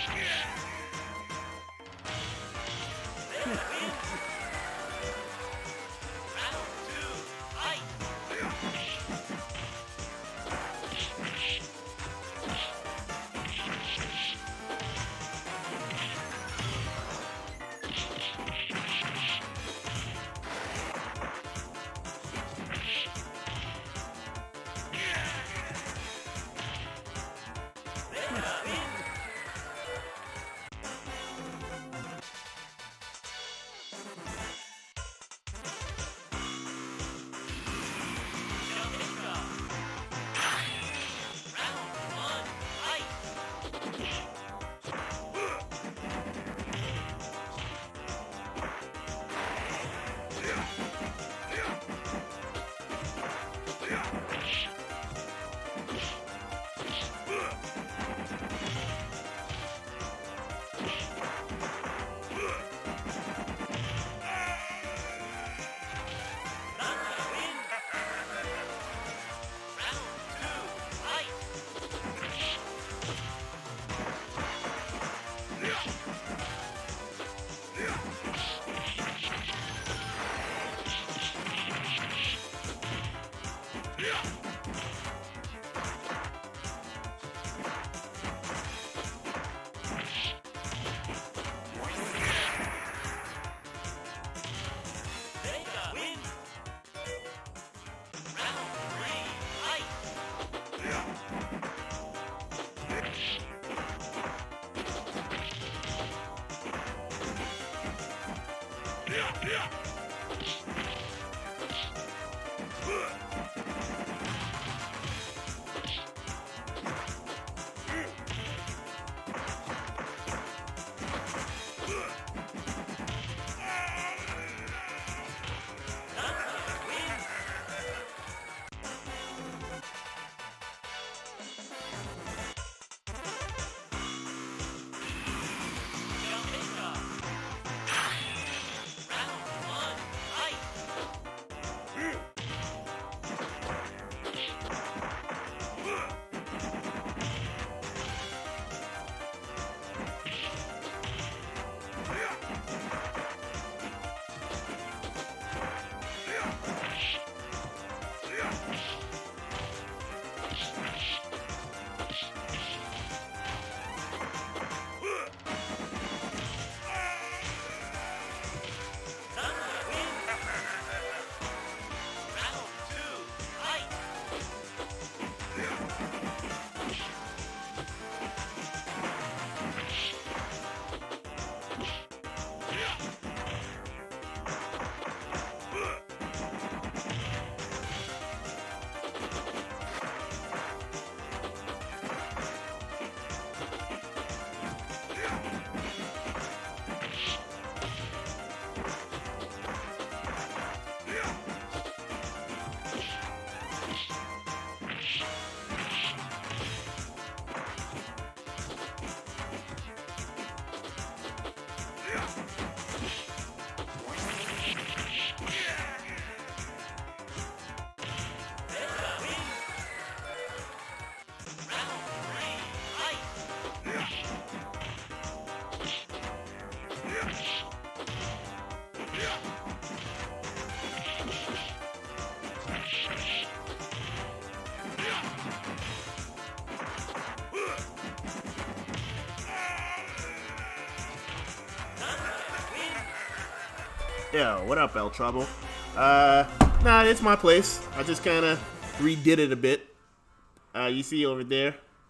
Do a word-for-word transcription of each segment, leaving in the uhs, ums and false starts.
Yo, what up, El Trouble? Uh, nah, it's my place. I just kind of redid it a bit. Uh, you see over there,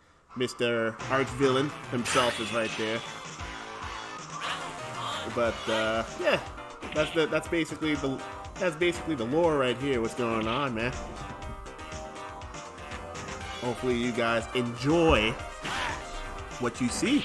Mister Arch-Villain himself is right there. But uh, yeah, that's the that's basically the that's basically the lore right here. What's going on, man? Hopefully, you guys enjoy what you see.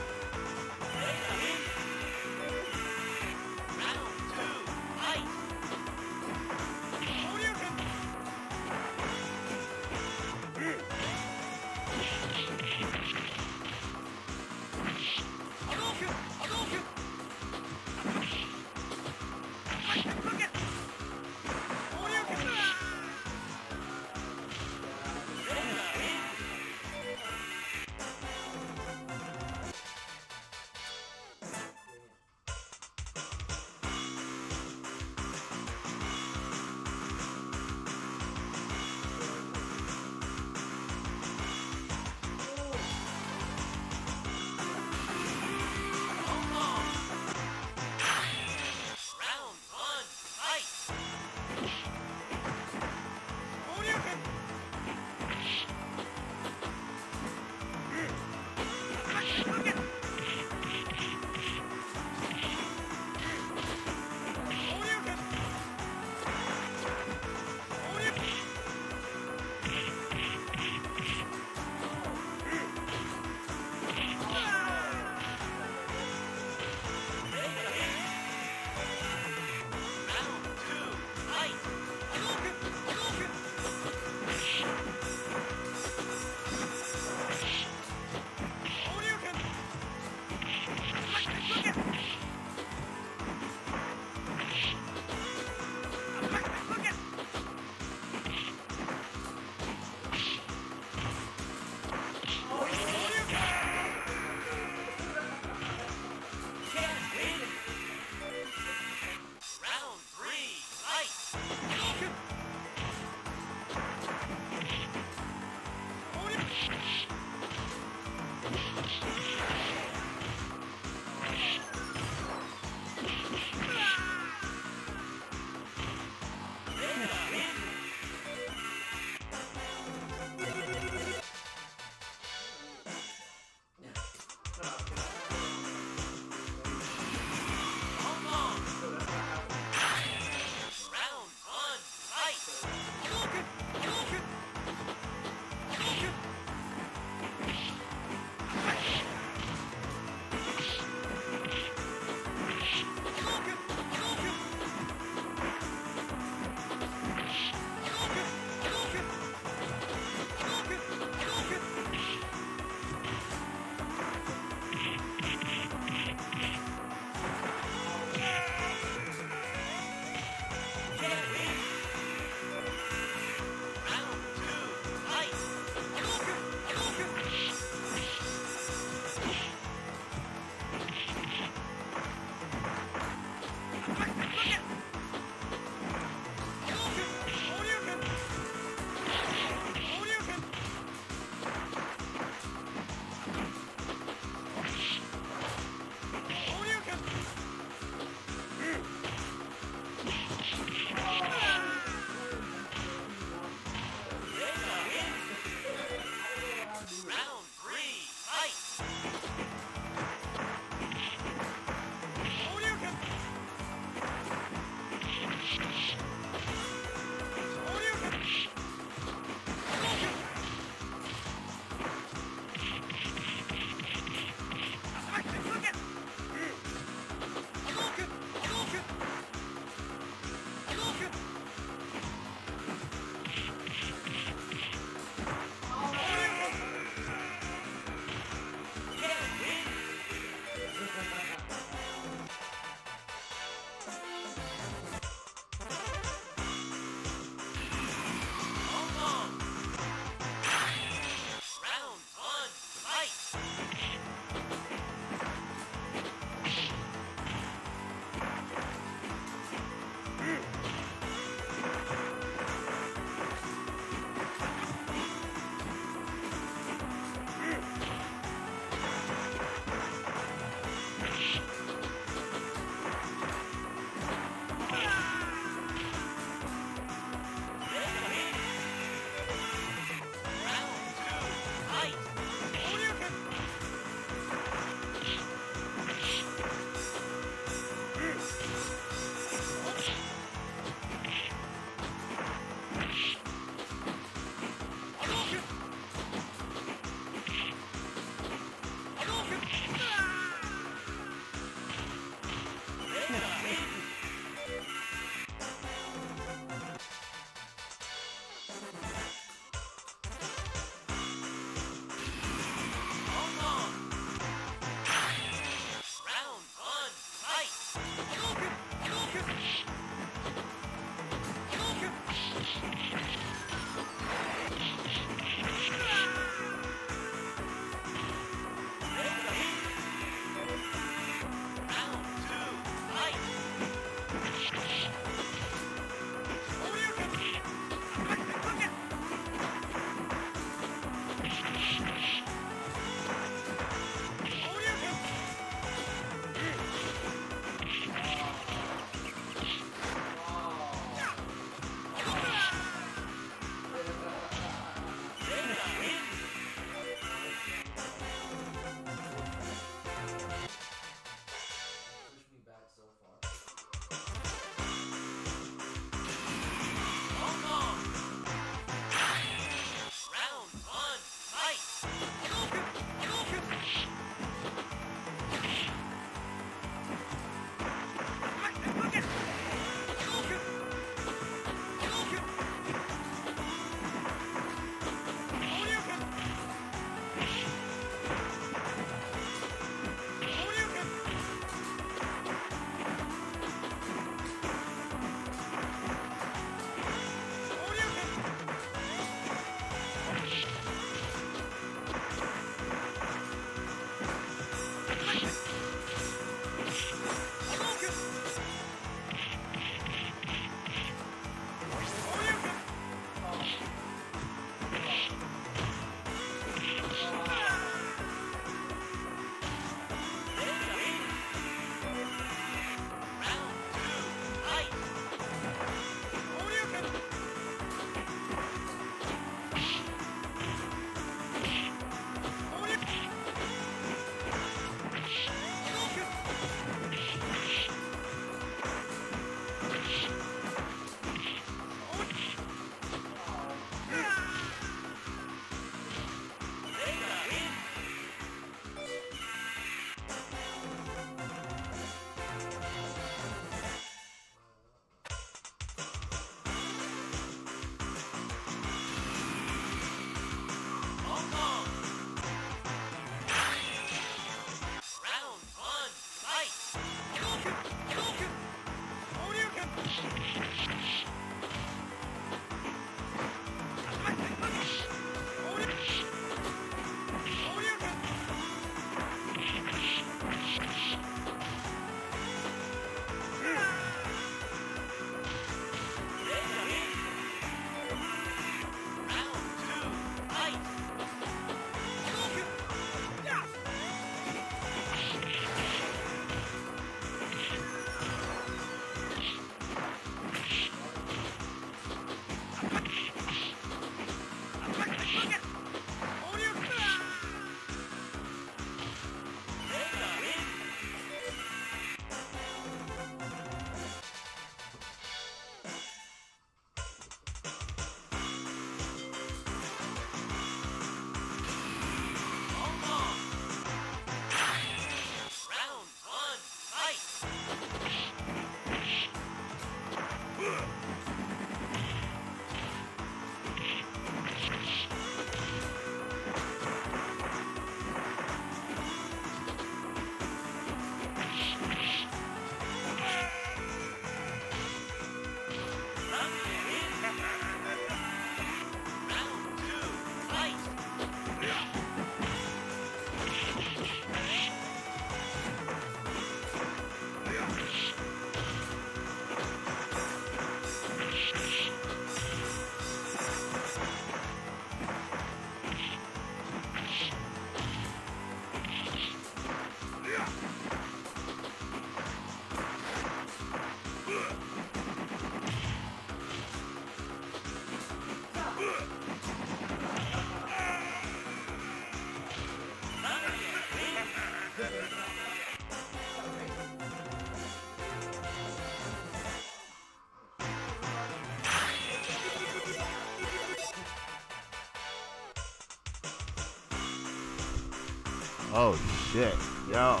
Oh shit, yo,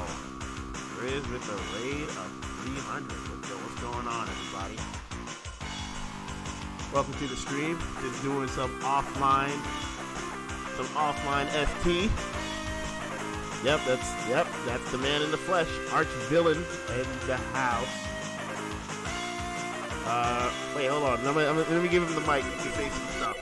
Riz with the raid of three hundred. What's, what's going on, everybody? Welcome to the stream. Just doing some offline, some offline S T. Yep, that's yep, that's the man in the flesh, arch villain in the house. Uh, wait, hold on. Let me, let me give him the mic. He can say some stuff.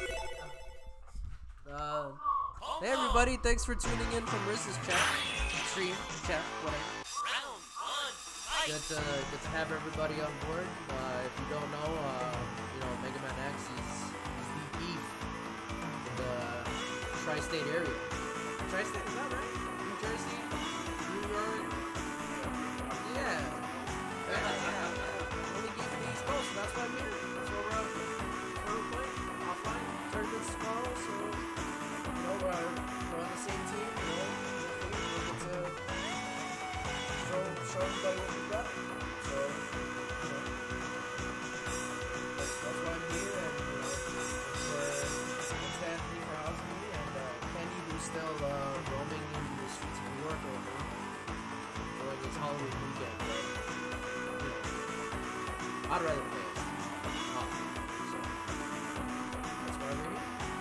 Uh, hey everybody, thanks for tuning in from Riz's chat, stream, chat, whatever. good to good to have everybody on board. Uh, if you don't know, uh, you know, Mega Man X is, is the beef in the tri-state area. Tri-state, is that right? New Jersey, New York. Yeah. Yeah, yeah. Only beef in the East Coast, so that's why I'm here. That's why we're out here. We're playing offline. Tournaments tomorrow, so you know we're, we're on the same team. You know, we get to show show everybody what we got. So you know, that's, that's why I'm here, and you know, it's, uh, thanks to Anthony for housing me, and uh, Kenny, who's still uh, roaming in the streets of New York right now, for like it's Halloween weekend. But, you know, I'd rather play it. Awesome. So that's why I'm here.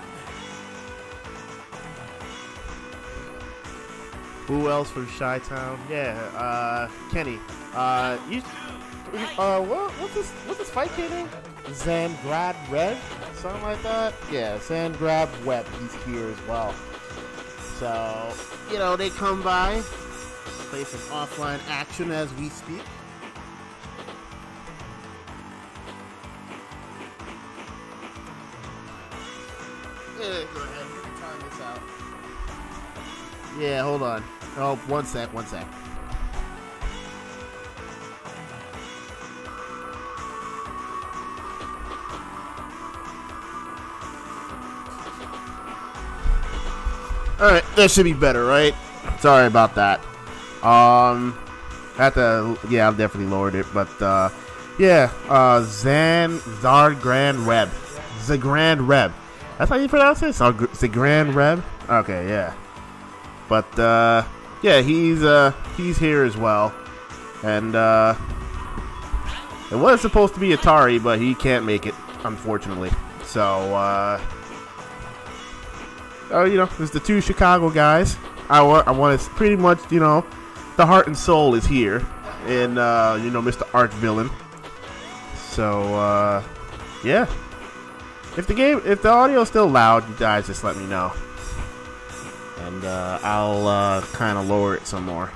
Who else from Chi-Town? Yeah, uh, Kenny. Uh, you, uh, what, what's this, what's this fight kid name? Zangrad Red? Something like that? Yeah, Zangrad Web, he's here as well. So, you know, they come by, play some offline action as we speak. Yeah, go ahead, you can time this out. Yeah, hold on. Oh, one sec, one sec. Alright, that should be better, right? Sorry about that. Um, had to, yeah, I've definitely lowered it, but, uh, yeah, uh, Zan, Zard Grand Reb. Zagrand Reb. That's how you pronounce it? Zagrand Reb? Okay, yeah. But, uh, yeah, he's, uh, he's here as well. And, uh, it was supposed to be Atari, but he can't make it, unfortunately. So, uh, oh, you know, it's the two Chicago guys. I want, I want to pretty much, you know, the heart and soul is here. And, uh, you know, Mister Arch Villain. So, uh, yeah. If the game, if the audio's still loud, you guys just let me know. And uh, I'll uh, kind of lower it some more.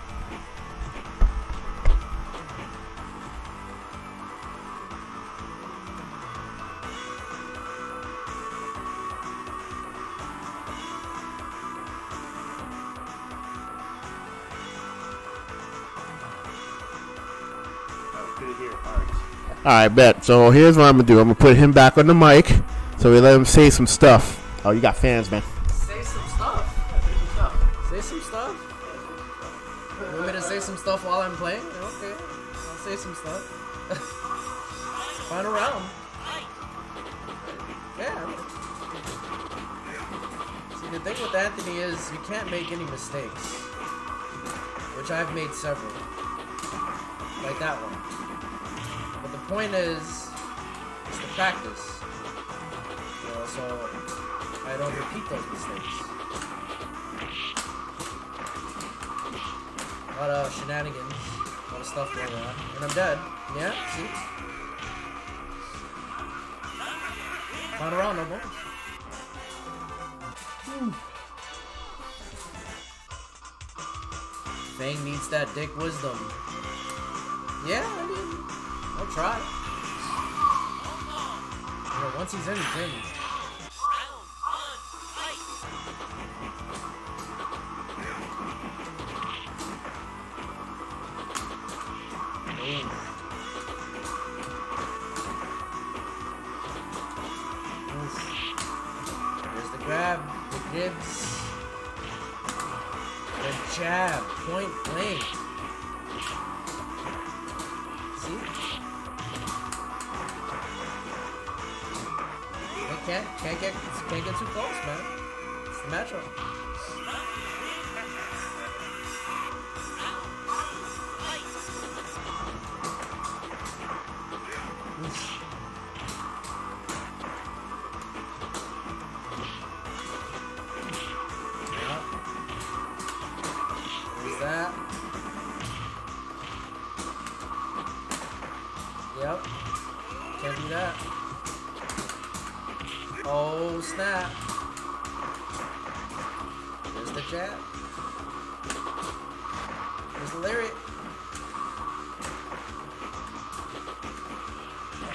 Alright, bet. So here's what I'm going to do. I'm going to put him back on the mic so we let him say some stuff. Oh, you got fans, man. Say some stuff. Say some stuff. You want me to say some stuff while I'm playing? Okay, I'll say some stuff. Final round. Yeah. See, the thing with Anthony is you can't make any mistakes, which I've made several, like that one. But the point is, it's the practice. You know, so I don't repeat those mistakes. A lot of shenanigans, a lot of stuff going on, and I'm dead. Yeah, see? Final round, no more. Hmm. Fang needs that dick wisdom. Yeah, I mean, I'll try. You know, once he's in, he's in. There's the grab, the Gibbs, the jab, point blank. See? They can't, can't get, can't get too close, man. It's the matchup. That. Yep. Can't do that. Oh, snap. There's the jab. There's the lariat.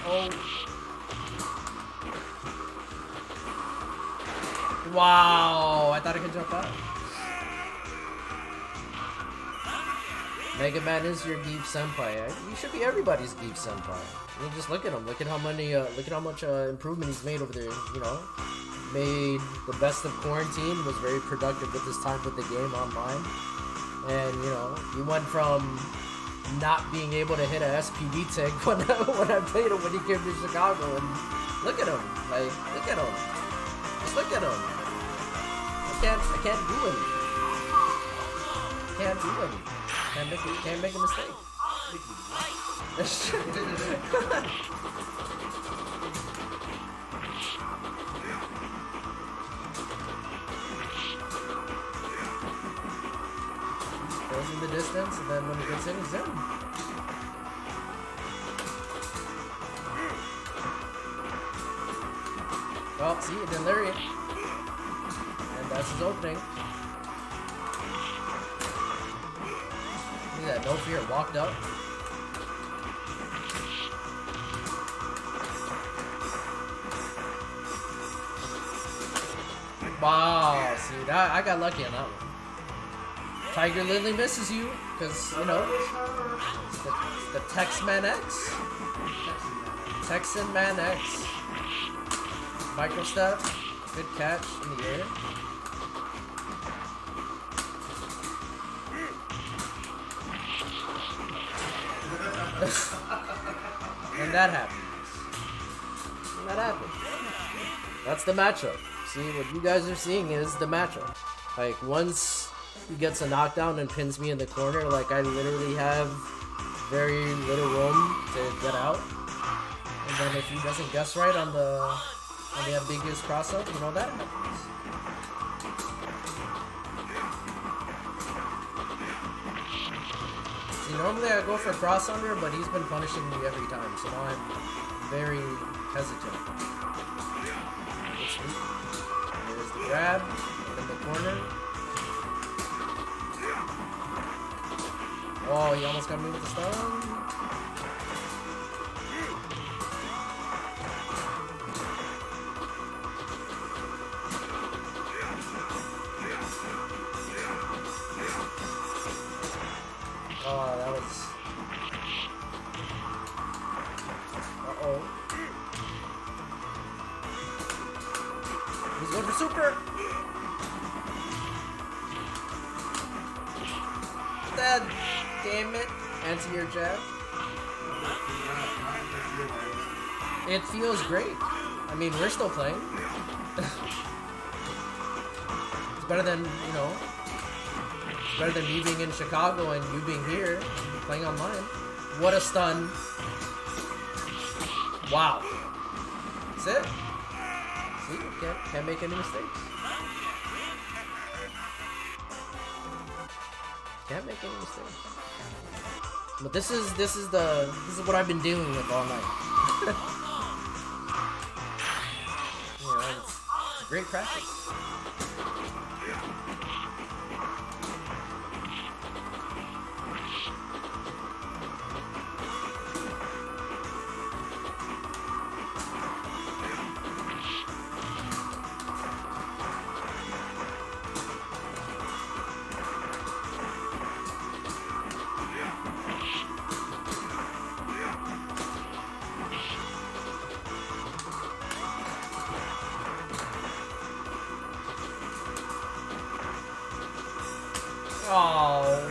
Oh. Wow, I thought I could jump out. Mega Man is your Geef Senpai. You should be everybody's Geef Senpai. I mean, just look at him. Look at how many. Uh, look at how much uh, improvement he's made over there. You know, made the best of quarantine. Was very productive with his time with the game online. And you know, he went from not being able to hit a S P D tag when when I played him when he came to Chicago. And look at him. Like, look at him. Just look at him. I can't. I can't do anything. Can't do anything. Can't make, it, can't make a mistake. Goes in the distance, and then when he gets in, he's in. Oh, see, it didn't lariat. And that's his opening. That no fear walked up. Wow, see that I got lucky on that one. Tiger Lily misses you because you know it's the, it's the Tex-Man X, Texan Man X, micro step, good catch in the air. And that happens. And that happens. That's the matchup. See, what you guys are seeing is the matchup. Like, once he gets a knockdown and pins me in the corner, like, I literally have very little room to get out. And then if he doesn't guess right on the on the ambiguous cross-up, you know, that happens. Normally I go for cross under, but he's been punishing me every time, so now I'm very hesitant. There's the grab, in the corner. Oh, he almost got me with the stun. Oh, that was... Uh-oh. He's going for super! Dead! Damn it. Answer your jab. It feels great. I mean, we're still playing. It's better than, you know... Better than me being in Chicago and you being here, playing online. What a stun. Wow. That's it. See, can't, can't make any mistakes. Can't make any mistakes. But this is, this is the, this is what I've been dealing with all night. You know, it's, it's great practice. Oh.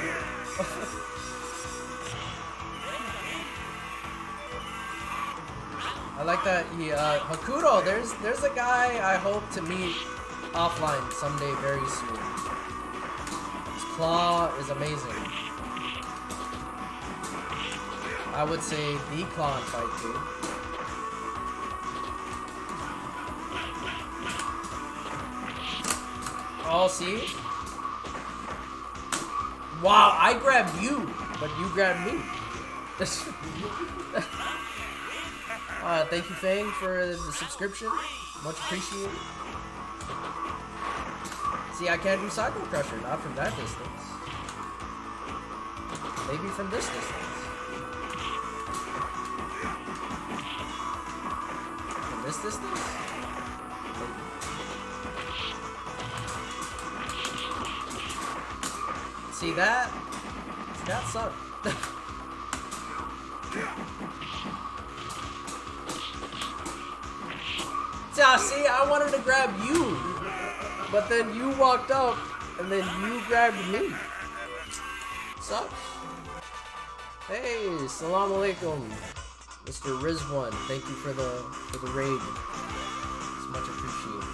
I like that he, uh, Hakuto, there's, there's a guy I hope to meet offline someday very soon. His claw is amazing. I would say the claw in fight too. Oh, see? Wow, I grabbed you, but you grabbed me. uh, thank you, Fang, for the subscription. Much appreciated. See, I can't do Psycho Crusher, not from that distance. Maybe from this distance. this distance? See that? That sucked. Yeah, see, I wanted to grab you, but then you walked up, and then you grabbed me. Sucks. Hey, salam alaikum, Mister Rizwan. Thank you for the for the raid. It's much appreciated.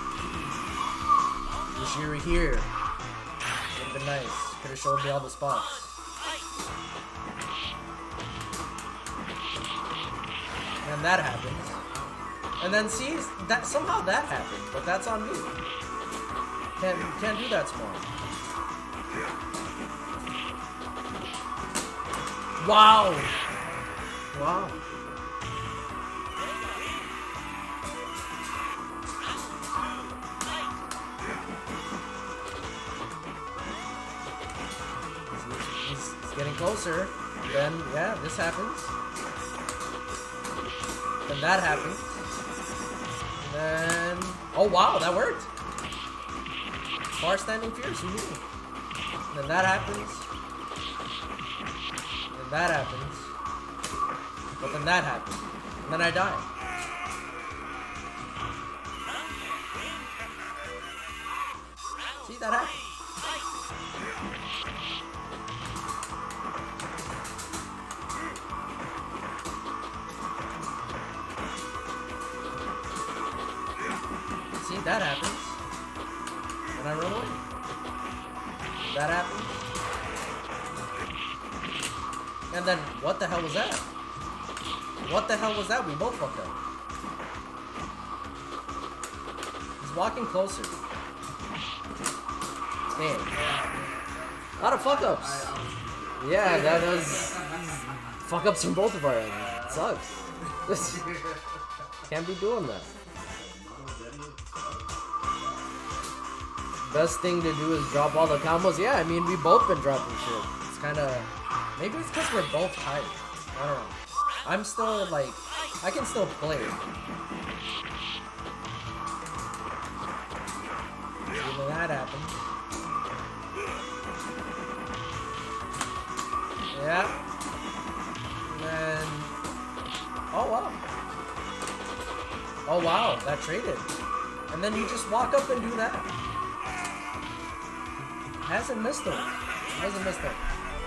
Wish you were here. Would've been nice. Could have showed me all the spots. And that happened. And then see, that somehow that happened, but that's on me. Can't can't do that tomorrow. Wow. Wow. He's, he's, he's getting closer. Then yeah, this happens. Then that happens. And oh wow, that worked. Far standing fierce, who knew? And then that happens. And then that happens. But then that happens. And then I die. See, that happened. See, that happens. And I run away. That happens. And then, what the hell was that? What the hell was that? We both fucked up. He's walking closer. Damn. A lot of fuck ups. Yeah, that was fuck ups from both of our ends. It sucks. Can't be doing that. Best thing to do is drop all the combos. Yeah, I mean, we both been dropping shit. It's kind of... Maybe it's because we're both tired. I don't know. I'm still, like... I can still play. Even that happened. Yeah. And then... Oh, wow. Oh, wow. That traded. And then you just walk up and do that. Hasn't missed him. Hasn't missed him.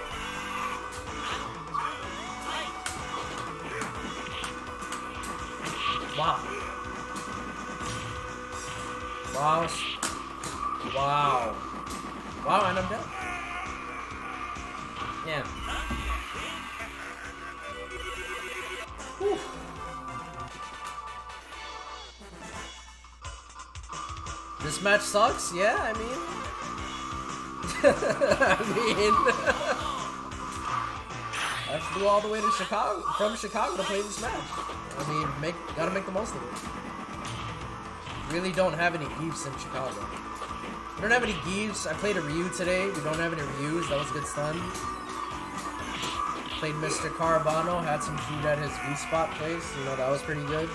Wow. Wow. Wow. Wow, and I'm dead. Yeah. Whew. This match sucks? Yeah, I mean... I mean, I flew all the way to Chicago, from Chicago to play this match. I mean, make gotta make the most of it. Really don't have any geefs in Chicago. We don't have any geefs. I played a Ryu today. We don't have any Ryus. That was good stun. Played Mister Carabano. Had some food at his V-Spot place. You know, that was pretty good.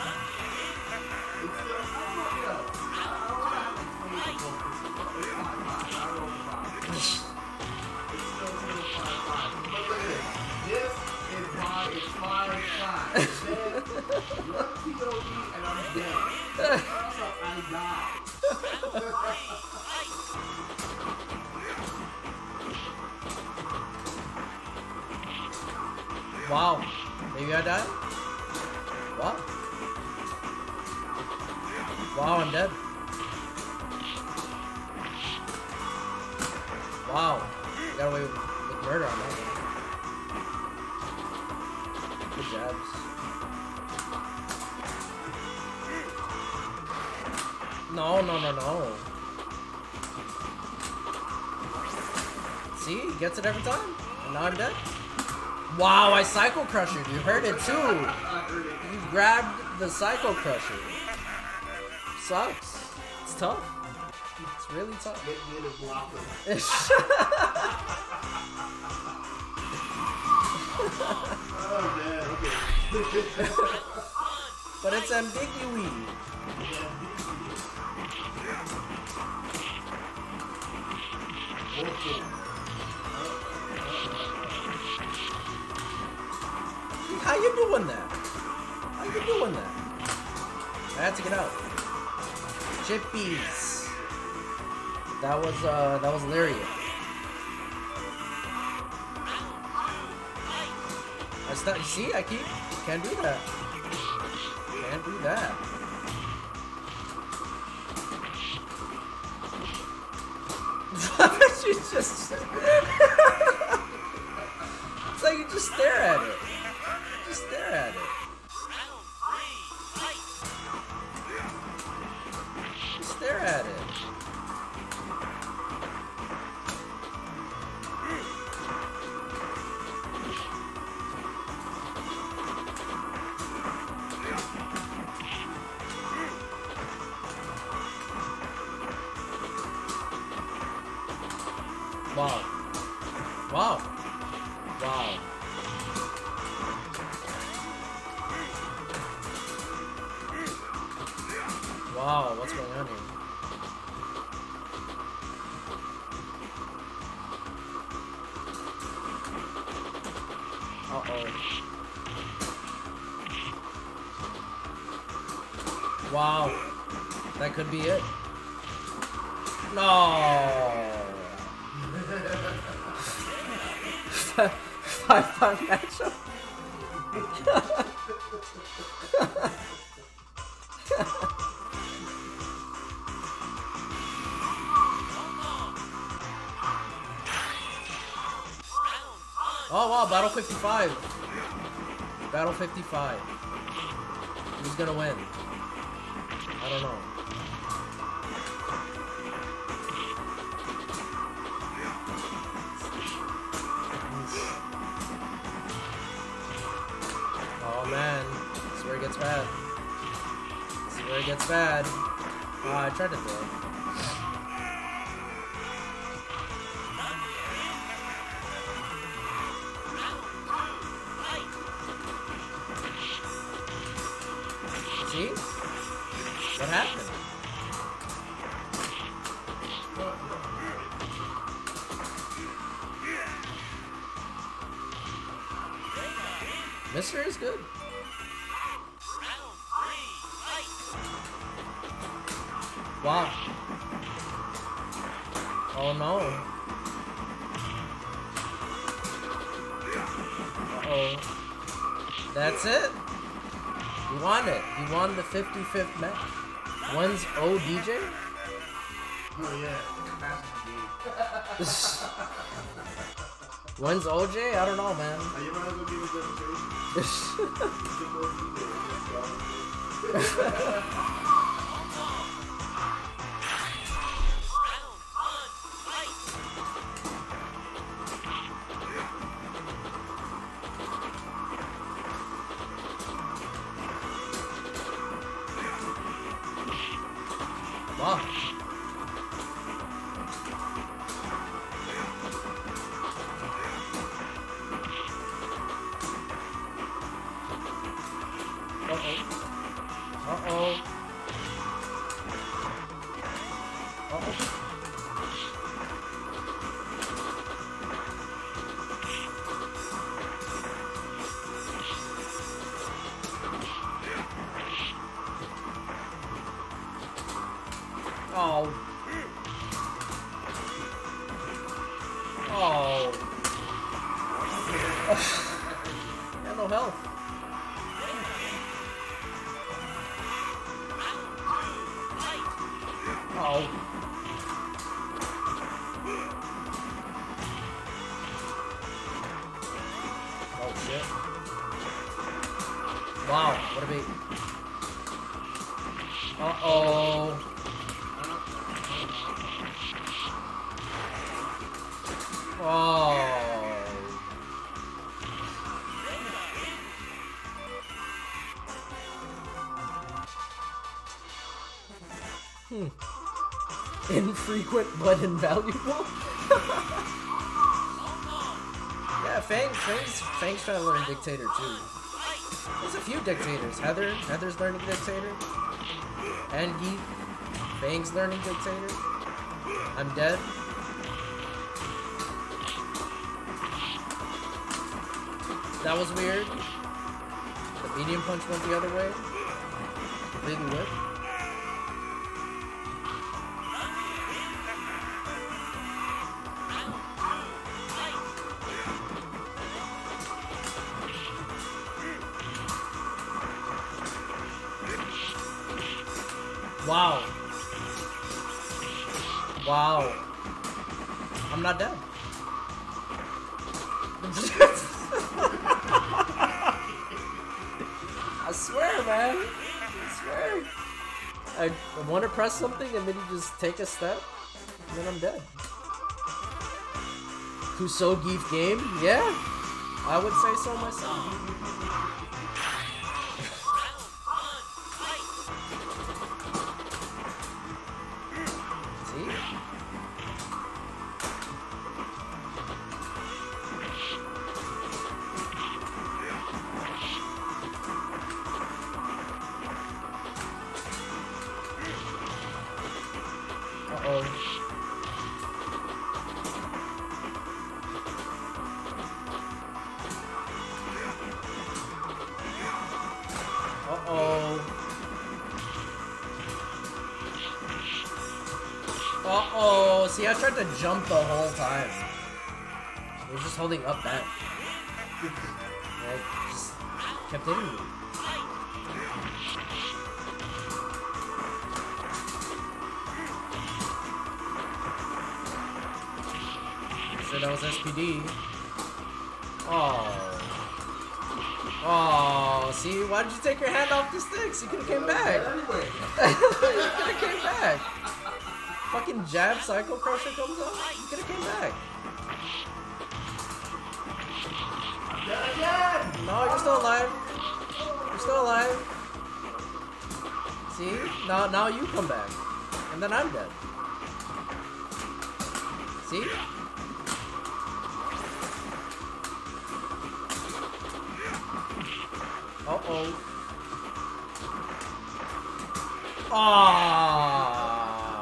Wow. Maybe I died? Wow. Wow, I'm dead. Wow. Got away with, with murder on that one. Good jabs. No, no, no, no. See? He gets it every time. And now I'm dead. Wow, I Psycho Crushed. You heard it too. You grabbed the Psycho Crusher. Sucks. It's tough. It's really tough. Oh man, okay. But it's ambiguous. How you doing that? How you doing that? I had to get out. Chippies. That was uh that was Lariat. I st see I keep can't do that. Can't do that. You just it's like you just stare at it. Just stare at it. Just stare at it. Wow. Wow. Wow. Wow, what's going on here? Uh-oh. Wow. That could be it. No. five five matchup. Oh wow, Battle fifty-five. Battle fifty-five. Who's gonna win? I don't know. Oh man, this is where it gets bad. This is where it gets bad. Oh, I tried to throw. See? What happened? Mister is good. Wow. Oh no. Uh-oh. That's it. You won it. You won the fifty-fifth match. When's O D J? Oh yeah. When's O J? I don't know, man. You might as well give a demonstration. Wow. Uh-oh. Uh-oh. Uh-oh. Oh. Oh. Yeah, no health. Oh. Oh shit. Wow, what a beat. Uh-oh. Oh. Hmm. Infrequent but invaluable? Yeah, Fang, Fang's, Fang's trying to learn Dictator too. There's a few dictators. Heather, Heather's learning dictator. And Geef. Bang's learning dictator. I'm dead. That was weird. The medium punch went the other way. Completely whipped. Wow. Wow. I'm not dead. I swear, man. I swear. I, I want to press something and then you just take a step and then I'm dead. Kuso Geef game? Yeah. I would say so myself. Uh-oh, see, I tried to jump the whole time. I was just holding up back. I just kept hitting me. Sure, that was S P D. Oh. Oh, see, why did you take your hand off the sticks? You could have came back. You could have came back. Fucking jab Psycho Crusher comes up. You could have came back. No, you're still alive. You're still alive. See? Now, now you come back. And then I'm dead. See? Uh-oh. Ah.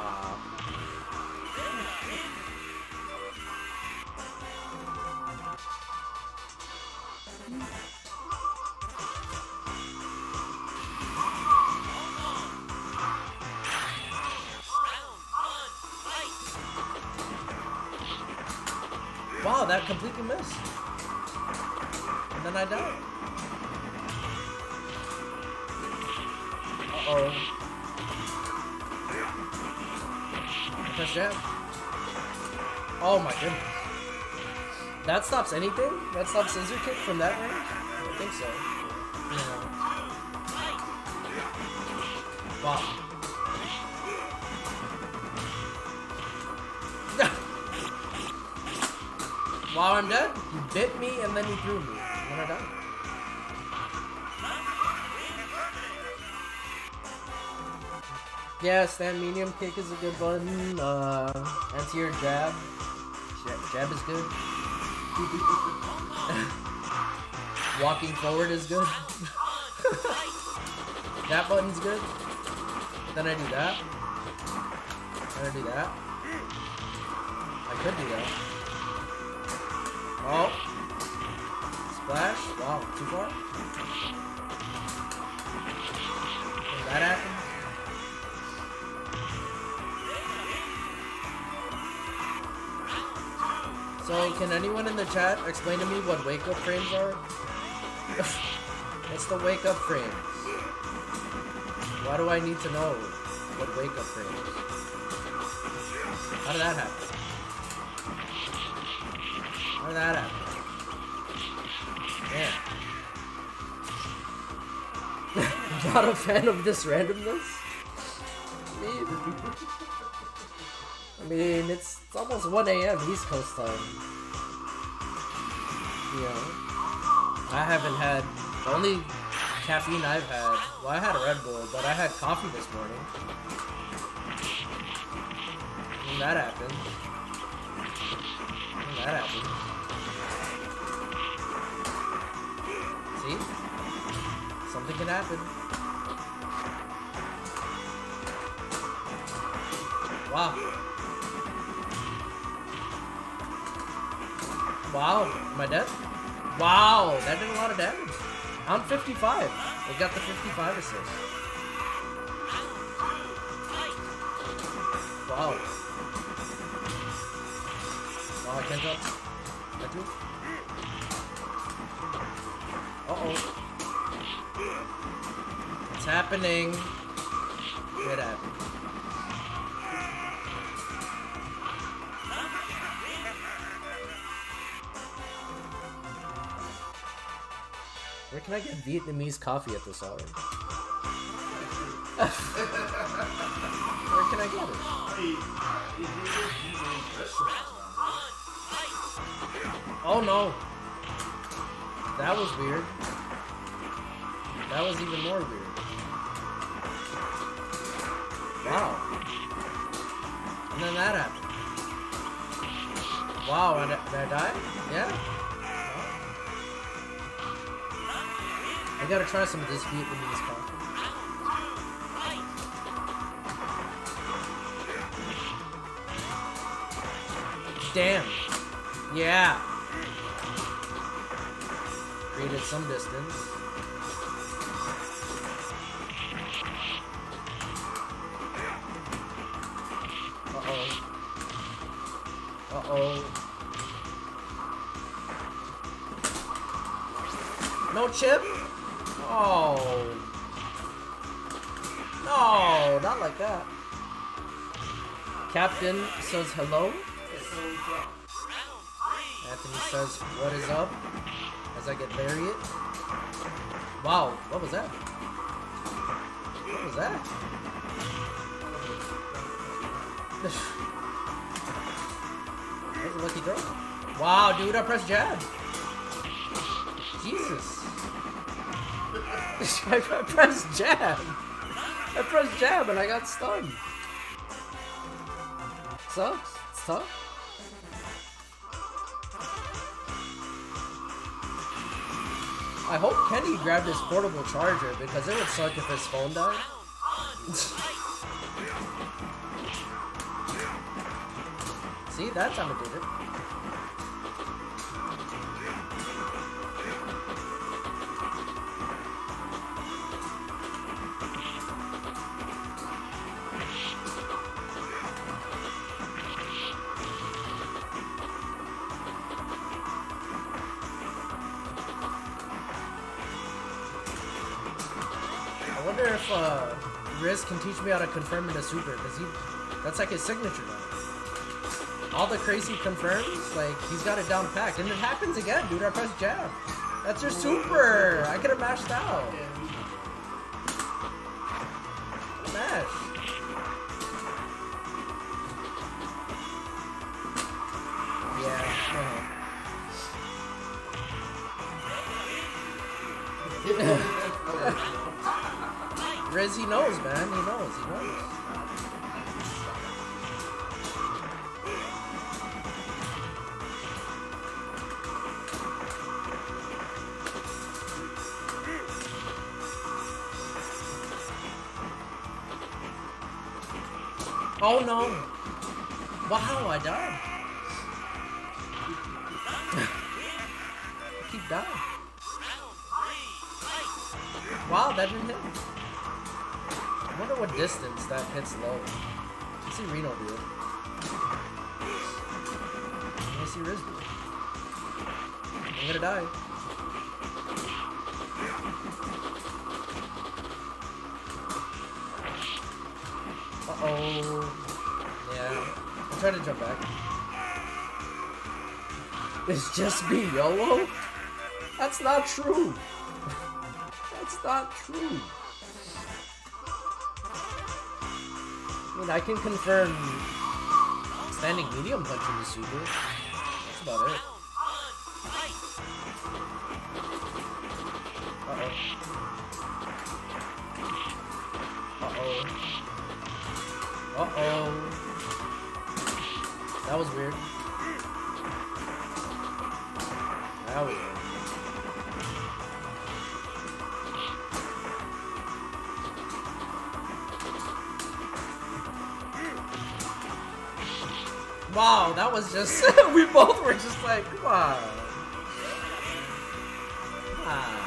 Wow, that completely missed. And then I died. Uh-oh. Press jab. Oh my goodness. That stops anything? That stops scissor kick from that range? I think so. Yeah. Wow. While I'm dead, you bit me and then you threw me. When I died. Yeah, stand medium kick is a good button. Uh, anti-air jab. jab. Jab is good. Walking forward is good. That button's good. Then I do that. Then I do that. I could do that. Oh. Splash. Wow, too far? Did that happen? So, can anyone in the chat explain to me what wake-up frames are? What's the wake-up frames? Why do I need to know what wake-up frames? How did that happen? How did that happen? Yeah. Not a fan of this randomness? I mean, it's, it's almost one A M East Coast time. You know, I haven't had, the only caffeine I've had, well, I had a Red Bull, but I had coffee this morning. And that happened. And that happened. See? Something can happen. Wow. Wow. Am I dead? Wow. That did a lot of damage. I'm fifty-five. We got the fifty-five assist. Wow. Wow, I can't jump. I do. Uh-oh. It's happening. Get at me. Where can I get Vietnamese coffee at this hour? Where can I get it? Oh no! That was weird. That was even more weird. Wow. And then that happened. Wow, did I, did I die? Yeah? I gotta try some of this Vietnamese coffee. Damn. Yeah. Created some distance. Uh-oh. Uh-oh. No chip? Oh. No, not like that. Captain says hello. Anthony says, what is up? As I get buried. Wow, what was that? What was that? That was a lucky throw. Wow, dude, I pressed jab. Jesus. I pressed jab. I pressed jab and I got stunned. Sucks. It's tough. I hope Kenny grabbed his portable charger because it would suck if his phone died. See, that time it did it. I wonder if uh, Riz can teach me how to confirm in a super, because he that's like his signature now. All the crazy confirms, like, he's got it down packed. And it happens again, dude. I pressed jab. That's your super. I could have mashed out. Mash. Yeah. Uh-huh. Riz, he knows, man. He knows. He knows. Oh no! Wow, I died. I keep dying. Wow, that didn't hit. I wonder what distance that hits low. Let's see Reno do it. Let's see Riz do it. I'm gonna die. Uh-oh. Yeah. I'm trying to jump back. It's just me, YOLO? That's not true. That's not true. I mean, I can confirm standing medium punch in the super. That's about it. Uh-oh. Uh-oh. Uh-oh. That was weird. That was weird. Wow, that was just... we both were just like, come on. Come on.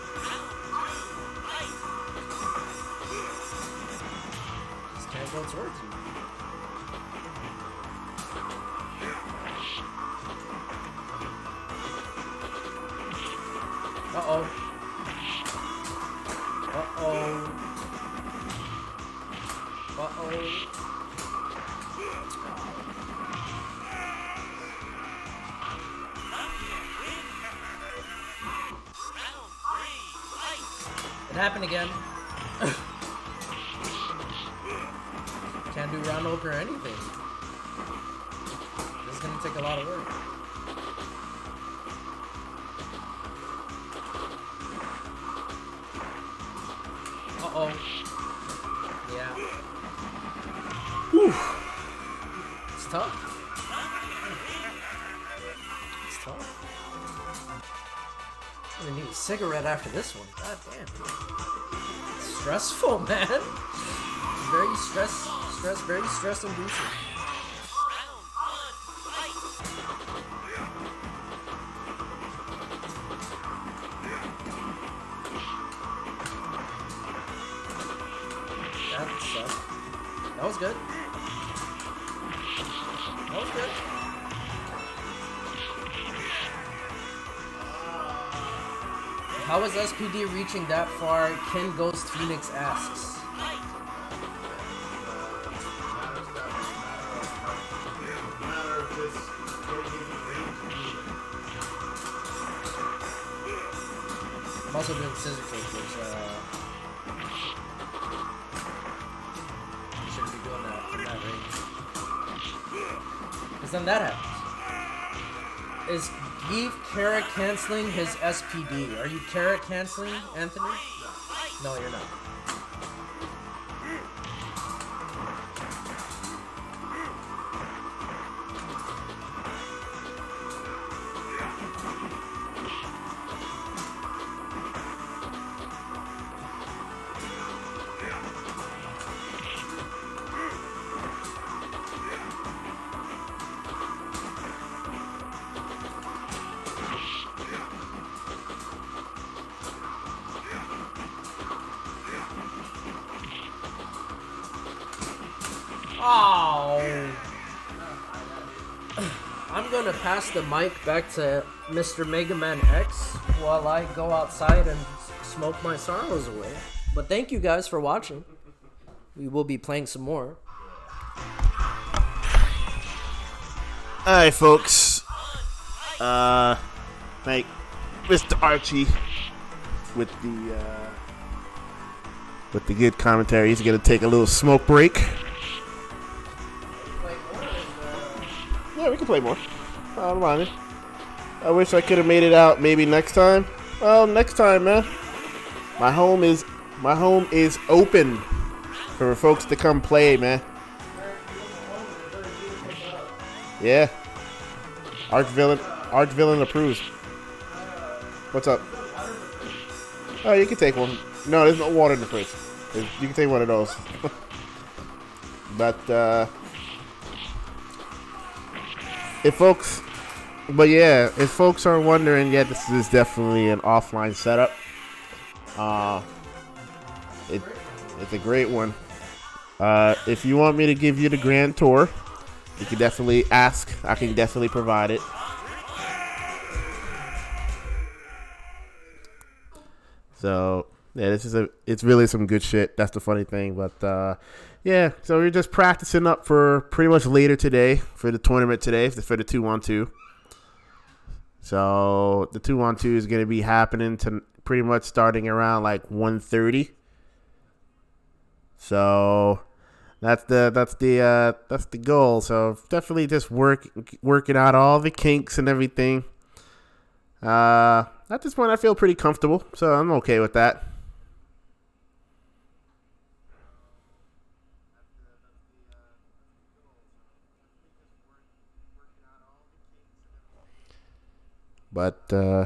Just can't go towards you. Uh-oh. Uh-oh. Uh-oh. It happened again. Can't do round open or anything. This is gonna take a lot of work. Uh-oh. Yeah. Whew. It's tough. It's tough. I'm gonna need a cigarette after this one. God damn. It's stressful, man. Very stress, stress, very stress inducing. That sucked. That was good. That was good. How is S P D reaching that far? Ken Ghost Phoenix asks. I'm also doing scissor kick, which uh, you shouldn't be doing that from that range. Because then that happens. Is Geef Kara canceling his S P D? Are you Kara canceling, Anthony? No, you're not. Oh. I'm gonna pass the mic back to Mister Mega Man X while I go outside and smoke my sorrows away. But thank you guys for watching. We will be playing some more. Alright, folks. Uh, thank Mister Archie with the uh, with the good commentary. He's gonna take a little smoke break. Yeah, we can play more. I don't mind it. I wish I could have made it out maybe next time. Well, next time, man. My home is my home is open for folks to come play, man. Yeah. Arch Villain Arch Villain approves. What's up? Oh, you can take one. No, there's no water in the fridge. You can take one of those. But uh If folks, but yeah, if folks are wondering, yeah, this is definitely an offline setup. Uh, it, it's a great one. Uh, if you want me to give you the grand tour, you can definitely ask. I can definitely provide it. So yeah, this is a, it's really some good shit. That's the funny thing, but uh, yeah, so we're just practicing up for pretty much later today for the tournament today for the two on two. So the two on two is going to be happening to pretty much starting around like one thirty. So that's the that's the uh, that's the goal. So definitely just work working out all the kinks and everything. Uh, at this point, I feel pretty comfortable, so I'm okay with that. But uh,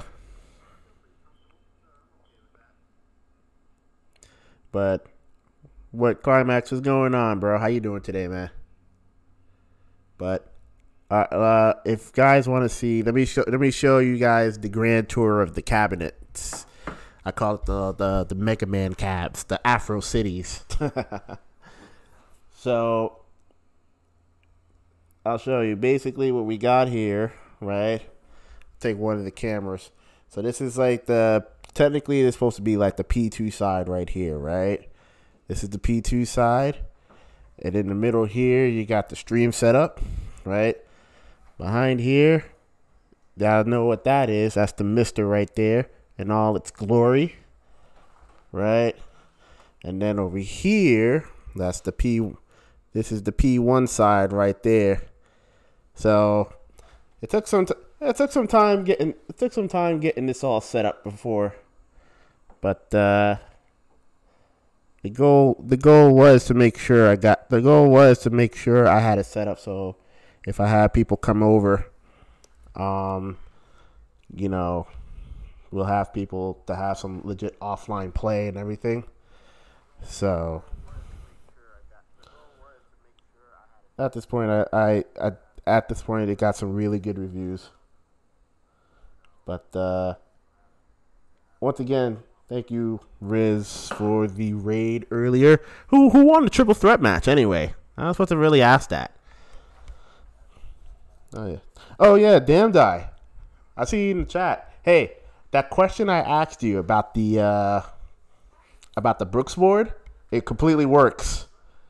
but what Climax is going on, bro? How you doing today, man? But Uh, uh, if guys want to see, let me show let me show you guys the grand tour of the cabinets. I call it the the the Mega Man cabs, the Afro Cities. So I'll show you basically what we got here, right? Take one of the cameras. So this is like the technically it's supposed to be like the P two side right here, right? This is the P two side, and in the middle here you got the stream setup, right? Behind here, y'all know what that is. That's the Mister right there in all its glory, right? And then over here, that's the P. This is the P one side right there. So it took some. T it took some time getting. It took some time getting this all set up before, but uh, the goal. The goal was to make sure I got. The goal was to make sure I had it set up so. If I have people come over, um, you know, we'll have people to have some legit offline play and everything. So at this point, I, I, I at this point it got some really good reviews. But uh, once again, thank you, Riz, for the raid earlier. Who who won the triple threat match anyway? I was supposed to really ask that. Oh yeah. Oh yeah, damn die. I see you in the chat. Hey, that question I asked you about the uh, about the Brooks board, it completely works.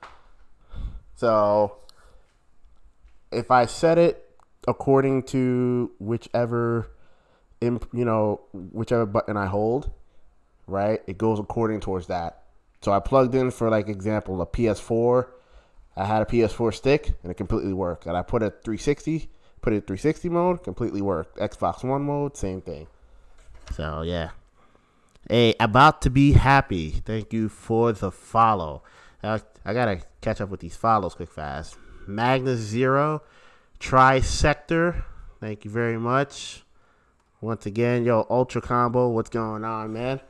So if I set it according to whichever, imp, you know, whichever button I hold, right, it goes according towards that. So I plugged in for like example a P S four. I had a P S four stick, and it completely worked. And I put a three sixty, put it in three sixty mode, completely worked. Xbox One mode, same thing. So, yeah. Hey, about to be happy. Thank you for the follow. I, I got to catch up with these follows quick fast. Magnus Zero, Trisector, thank you very much. Once again, yo, Ultra Combo, what's going on, man?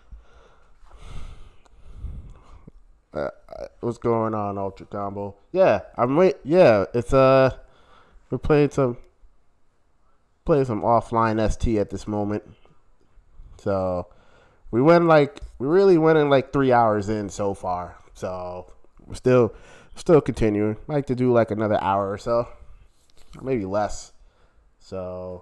Uh, what's going on, Ultra Combo? Yeah, I'm wait. Yeah, it's uh, we're playing some, playing some offline S T at this moment. So we went like we really went in like three hours in so far. So we're still, still continuing. Like to do like another hour or so, maybe less. So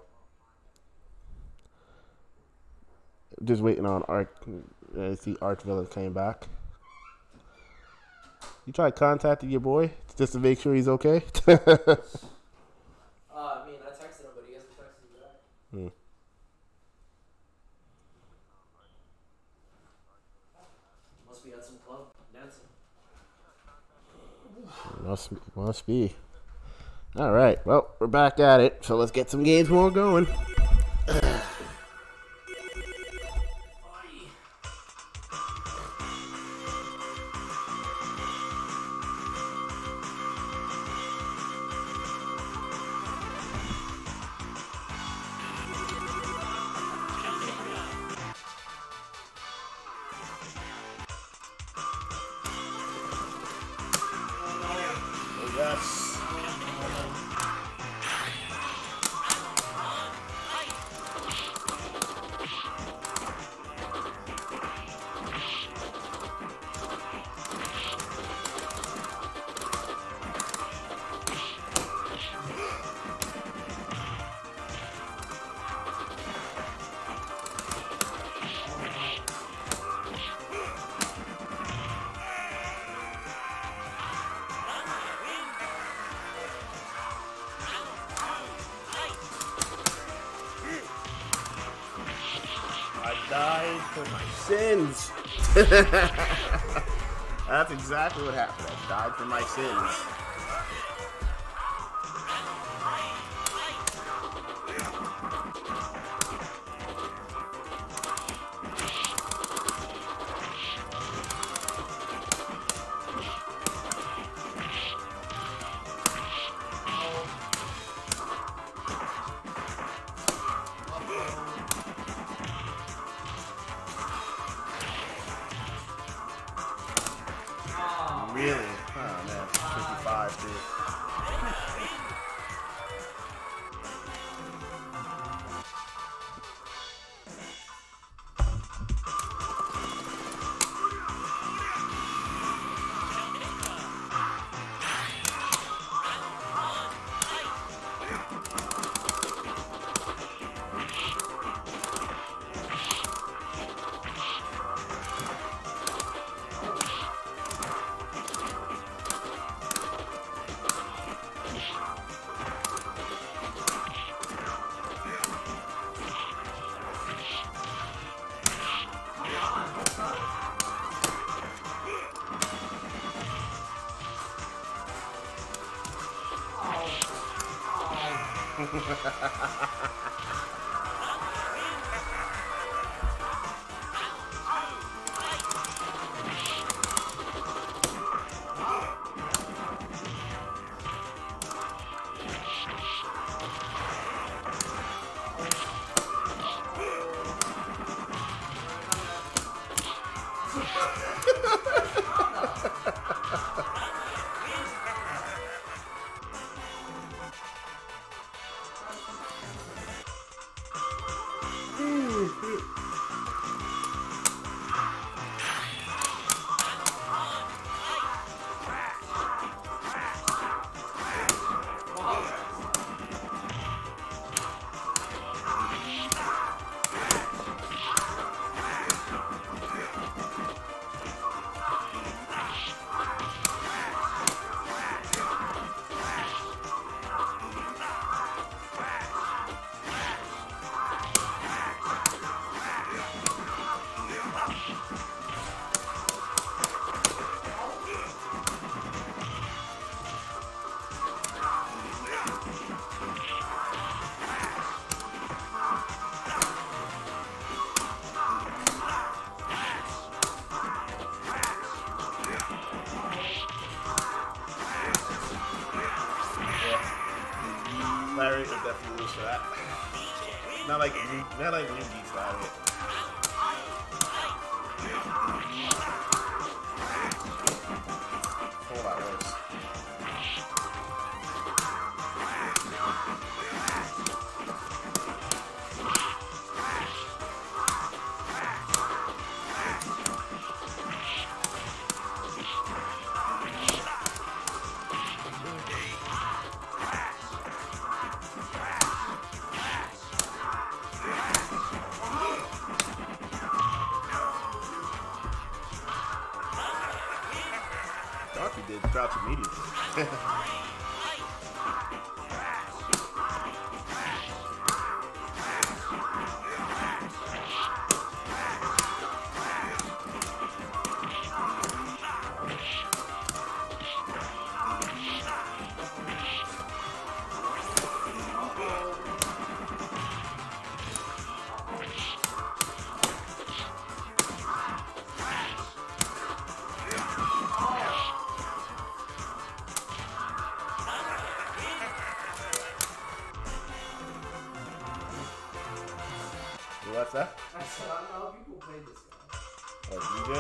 just waiting on Art. Uh, see, Arch Villain came back. You tried contacting your boy just to make sure he's okay? uh, I mean, I texted him, but he hasn't texted me back. Hmm. Must be at some club dancing. Must, must be. All right. Well, we're back at it, so let's get some games more going. Died for my sins. That's exactly what happened. I died for my sins. Really? Oh man, fifty-five, dude. Larry would definitely lose for that. Not like not like Ryuji style yet. Whole lot worse. He did crouch immediately. What's that? I said, I don't know how people play this guy. Oh, D J?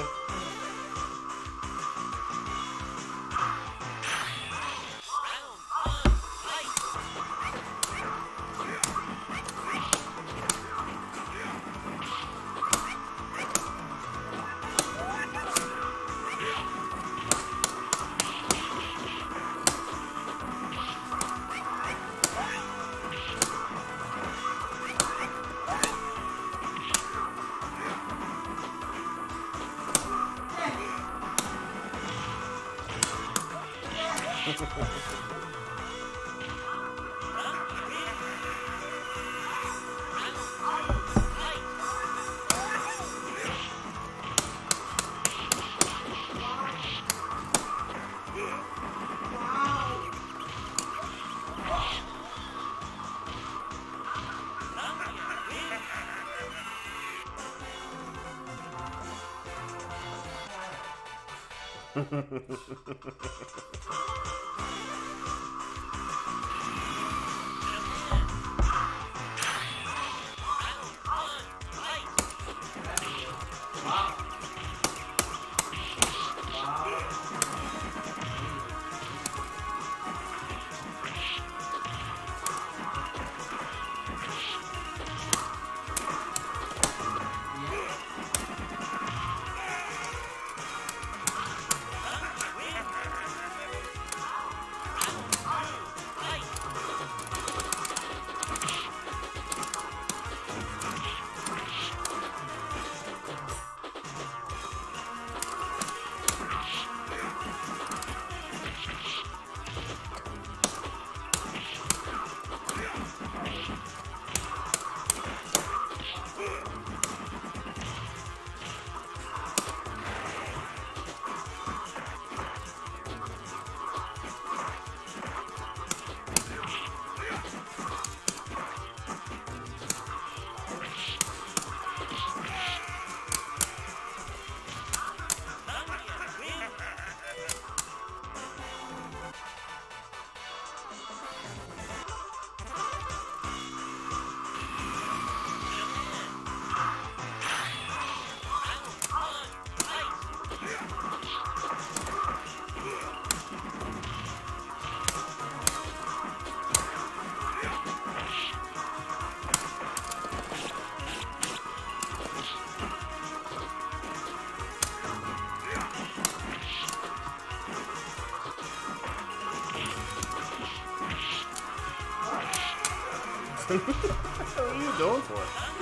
What are you going for?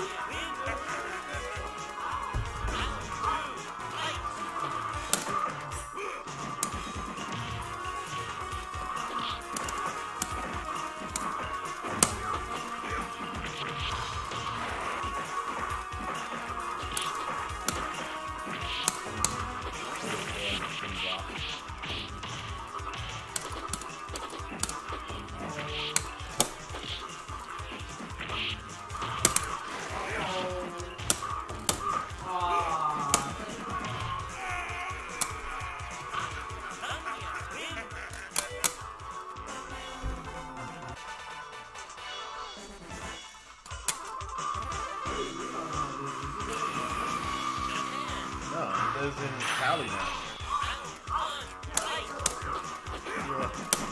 lives in Cali now. Yeah.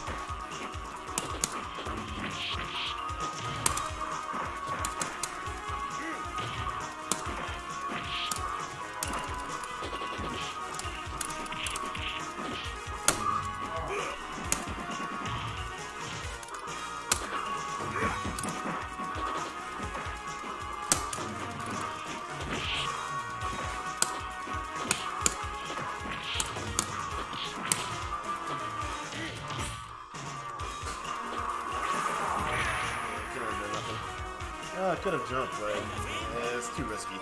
Oh, I could have jumped, but eh, it's too risky.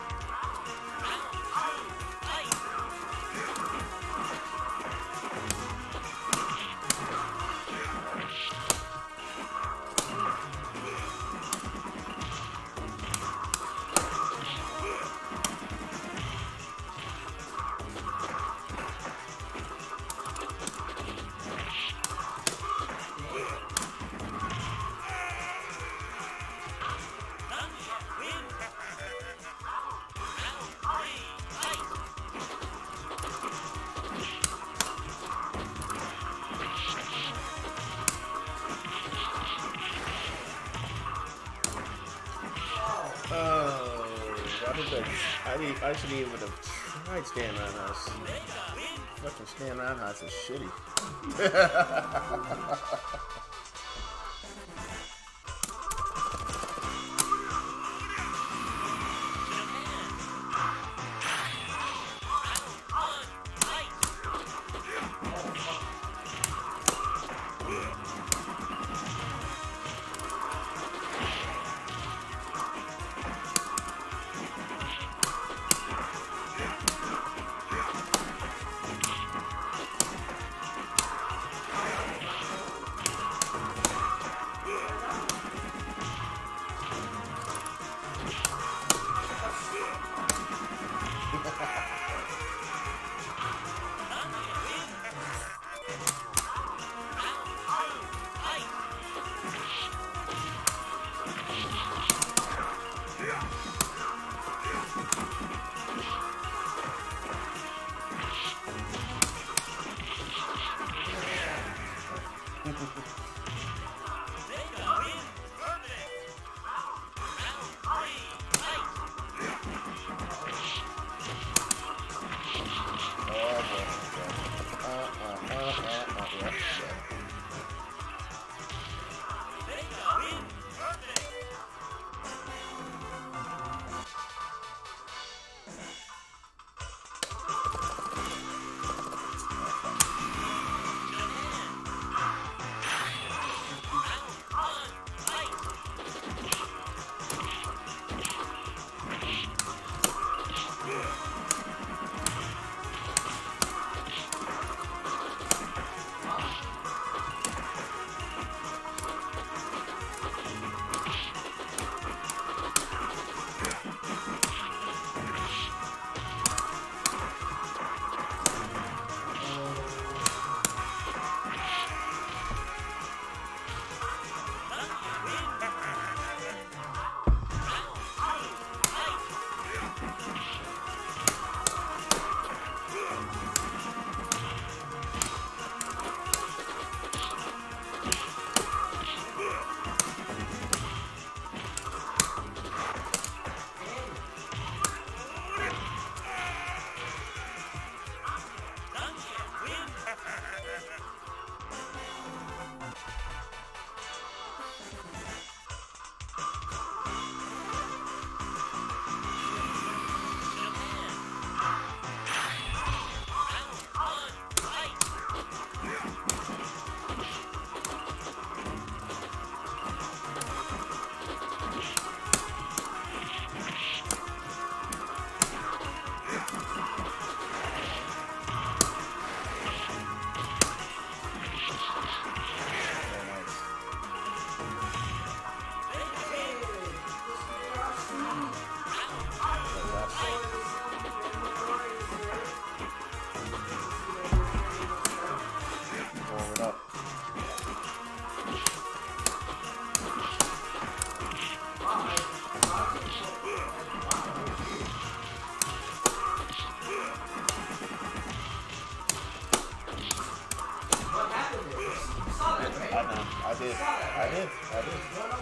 Oh, why did I? I, didn't, I shouldn't even have tried stand roundhouse. Fucking stand roundhouse is shitty. that now. I did. I did. I did.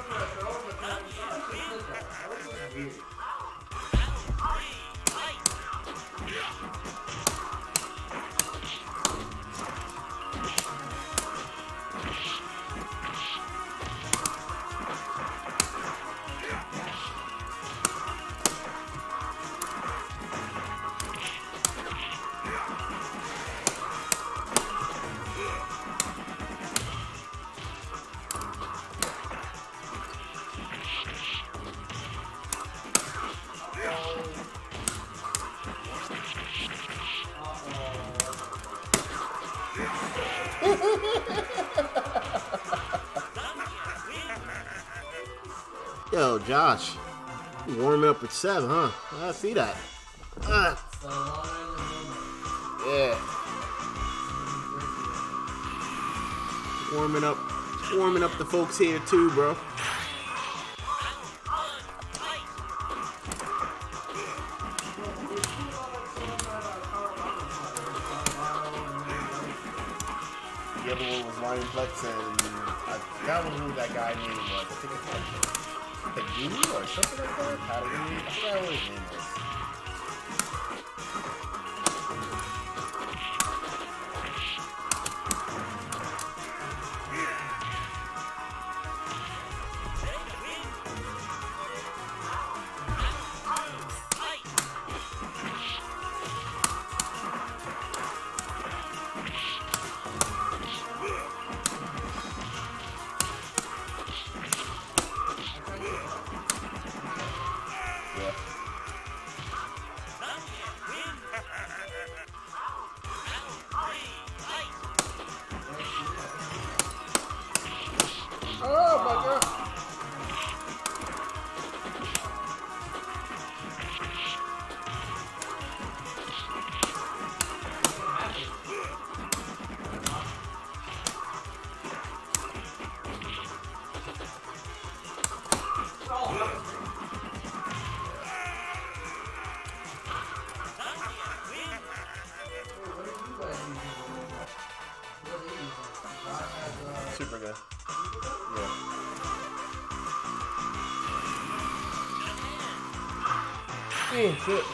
Yo, Josh, you warming up with Seb, huh? I see that. Uh, yeah. Warming up, warming up the folks here too, bro. The other one was Ryan Flex, and I forgot who that guy name was. I think it's like Pagini or something like that. Pagini. I forgot what his name was. Oh my god! Super good. Yeah. Oh shit.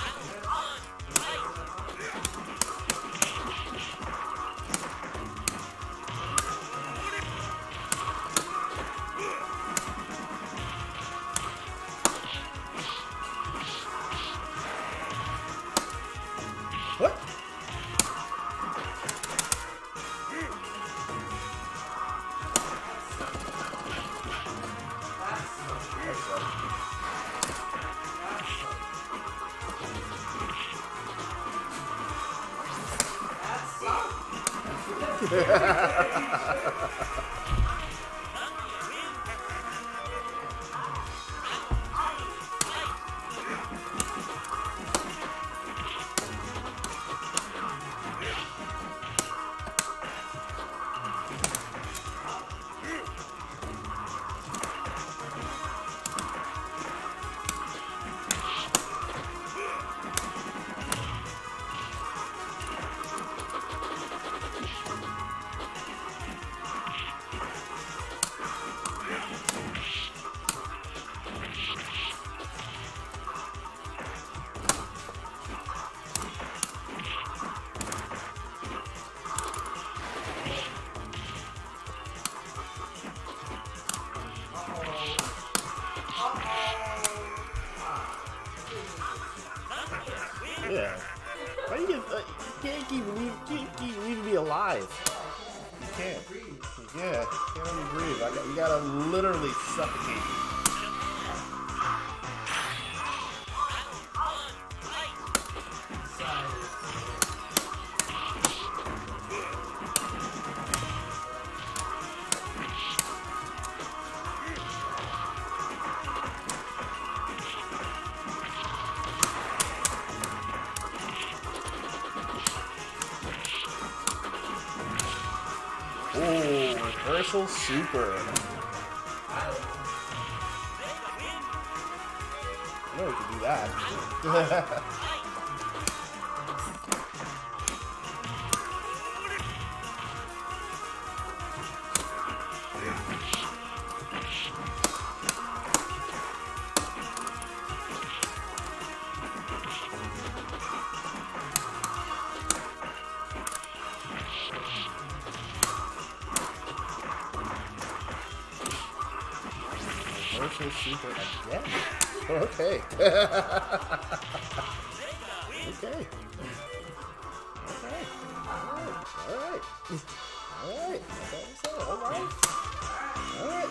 What? Yeah. Why you get? Uh, you can't keep leave, keep, keep leaving me alive. You can't. Yeah. You can't only breathe. I got, you gotta literally suffocate me. Oh, reversal super. I know we can do that. Special Super again? Okay. Okay. Okay. Alright. Alright. Alright. That's all I'm saying. Alright. Alright.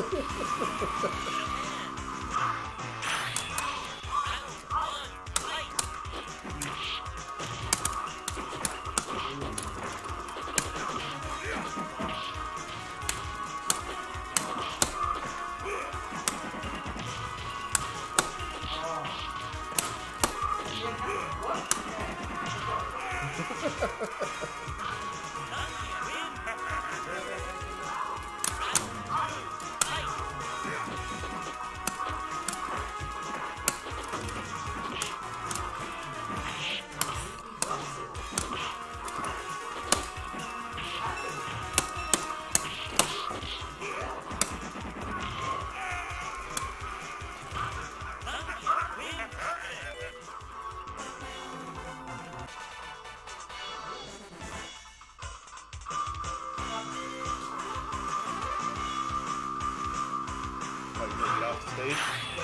Oh, you gonna get off the stage?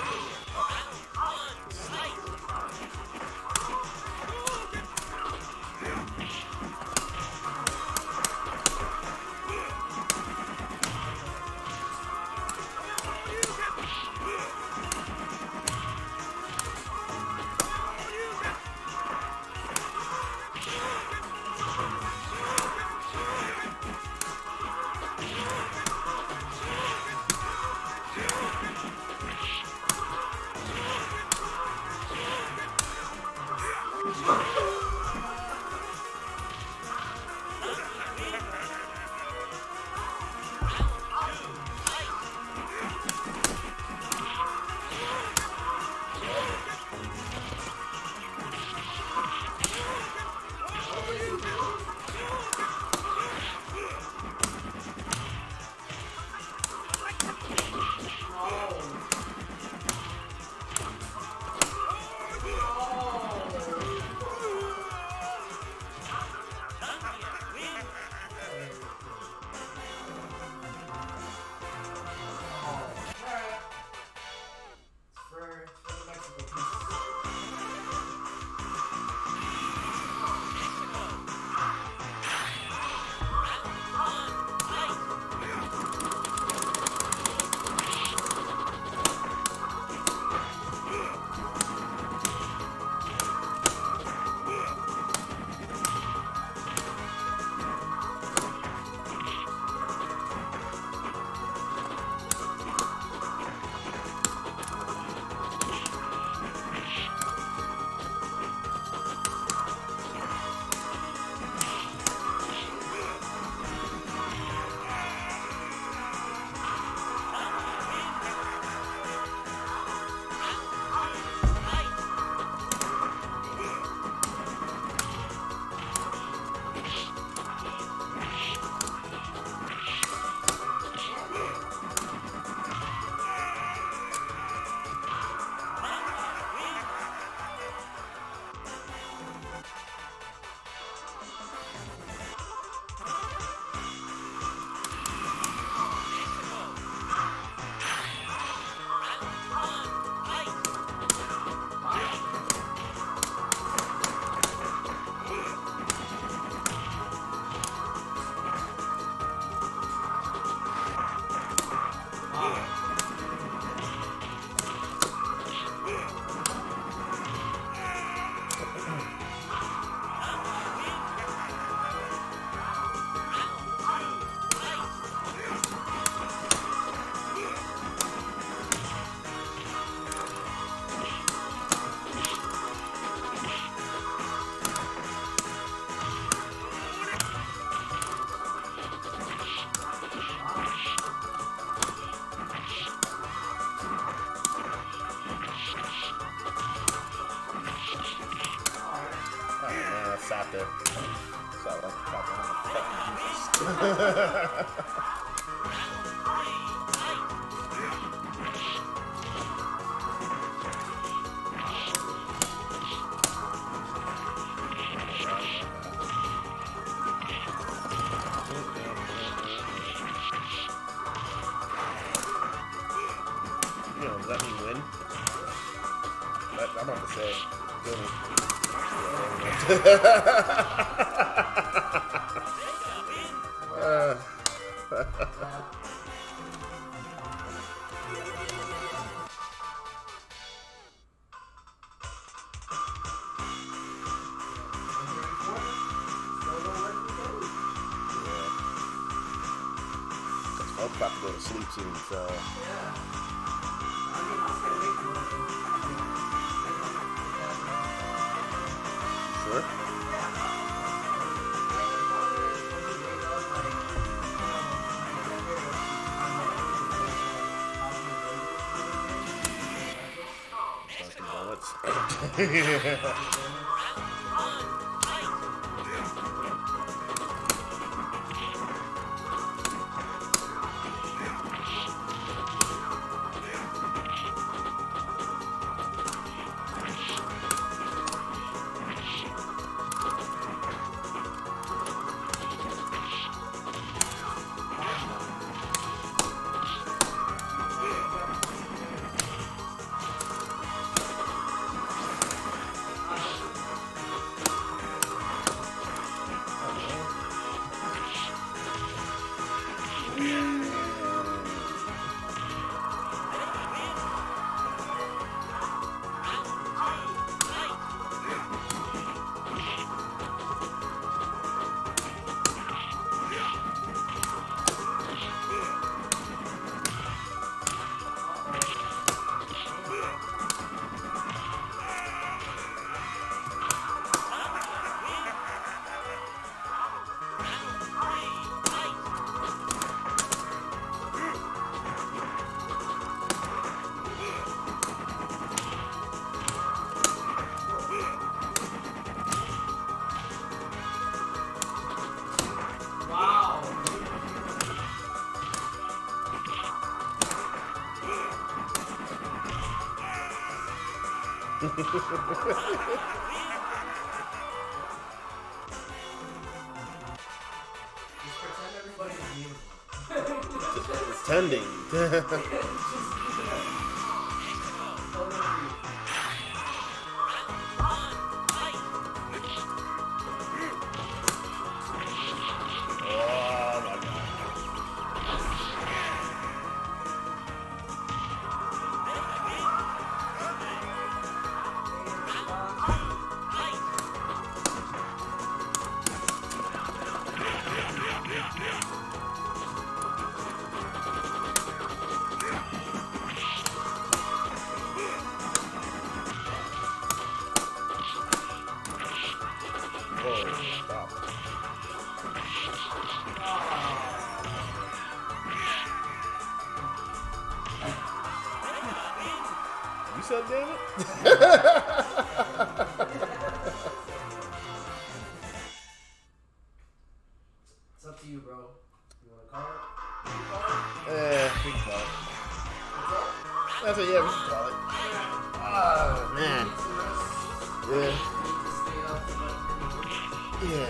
Sat there. Sat like fucking uh. I'm about to go to sleep soon, so. Sure. Dunkin' Donuts. Pretending. You said, damn it? It's up to you, bro. You want to call it? Eh, we can call it. That's it, yeah, we can call it. Oh, man. Yeah.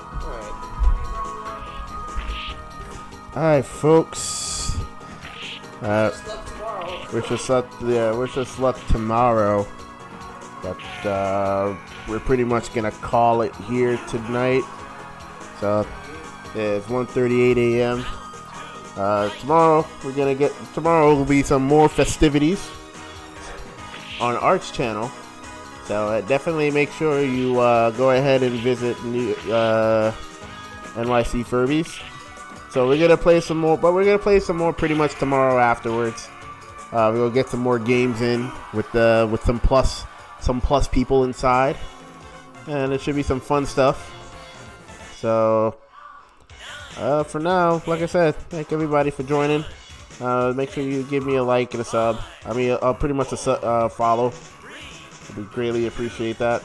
Yeah. Alright. Alright, folks. Uh, wish us luck, yeah, wish us luck tomorrow. But, uh, we're pretty much gonna call it here tonight. So, yeah, it's one thirty-eight a m Uh, tomorrow, we're gonna get, tomorrow will be some more festivities on Art's channel. So uh, definitely make sure you uh, go ahead and visit new, uh, N Y C Furbies. So we're gonna play some more, but we're gonna play some more pretty much tomorrow afterwards. Uh, we'll get some more games in with the with some plus some plus people inside, and it should be some fun stuff. So uh, for now, like I said, thank everybody for joining. Uh, make sure you give me a like and a sub. I mean, uh, pretty much a su uh, follow. We greatly appreciate that.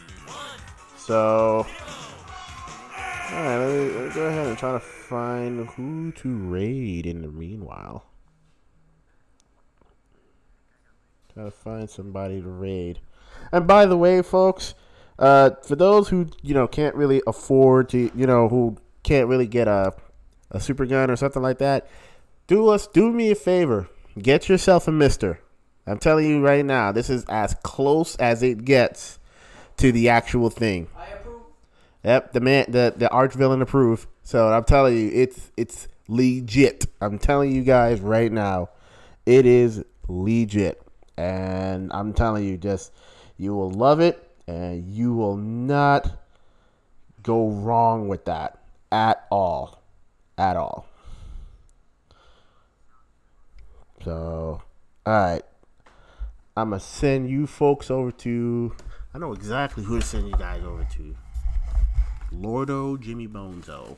So, alright, let me, let me go ahead and try to find who to raid in the meanwhile. Try to find somebody to raid. And by the way, folks, uh, for those who, you know, can't really afford to, you know, who can't really get a, a super gun or something like that, do us, do me a favor. Get yourself a Mister. I'm telling you right now, this is as close as it gets to the actual thing. I Yep, the man, the the arch villain approved. So I'm telling you, it's it's legit. I'm telling you guys right now, it is legit, and I'm telling you, just you will love it, and you will not go wrong with that at all, at all. So, all right, I'm gonna send you folks over to. I know exactly who to send you guys over to. Lordo Jimmy Bonzo.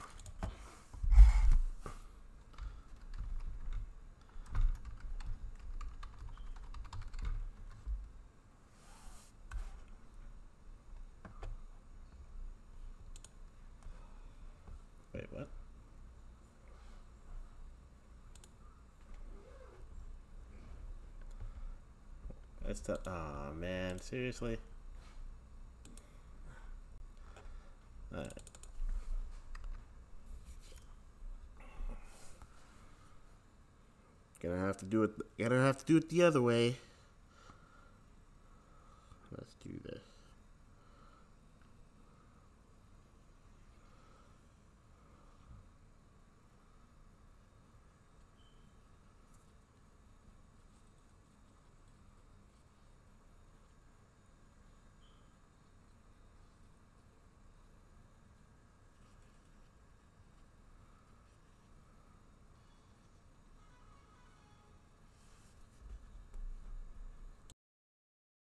Wait, what? That's the. Aw, man. Seriously? Alright. Gonna have to do it. Gonna have to do it the other way.